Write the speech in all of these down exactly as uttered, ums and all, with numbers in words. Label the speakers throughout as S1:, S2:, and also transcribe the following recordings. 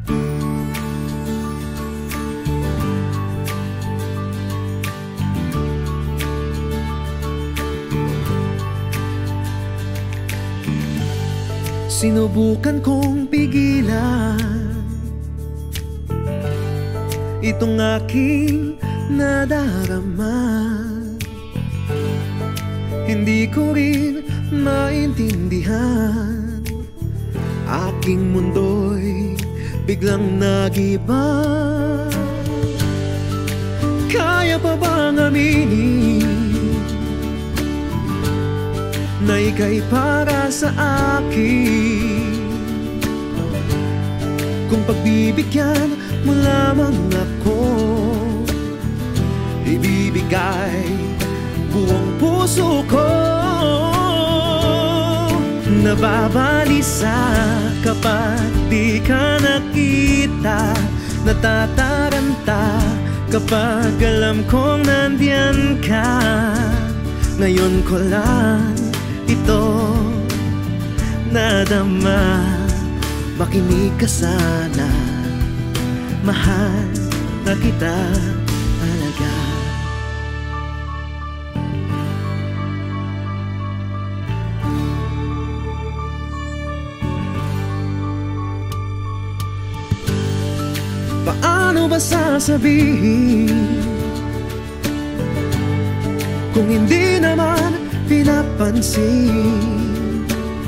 S1: Sinubukan kong pigilan itong aking nadarama. Hindi ko rin maintindihan, aking mundo'y biglang nagiba. Kaya pa bang aminin na ika'y para sa akin? Kung pagbibigyan mo lamang ako, ibibigay buong puso ko. Nababalisa kapag di ka nakita, natataranta kapag alam kong nandiyan ka. Ngayon ko lang ito nadama, makinig ka sana, mahal na kita talaga. Paano ba sasabihin kung hindi naman pinapansin?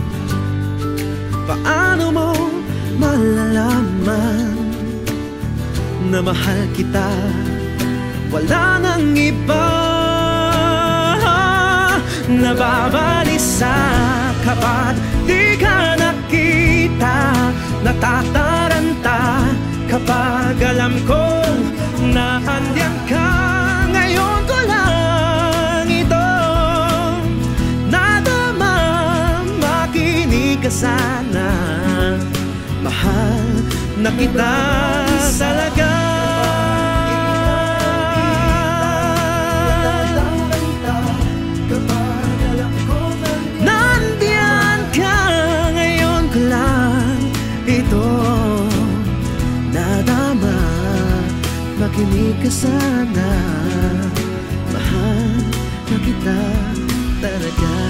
S1: Paano mo malalaman na mahal kita, wala nang iba? Nababalisa kapag di ka nakita, natataranta kapag alam kong naandiyan ka. Ngayon ko lang ito nadama, makinig ka sana, mahal na kita talaga. Nandiyan ka, ngayon ko lang ito nadama, makinig ka sana, mahal na kita talaga.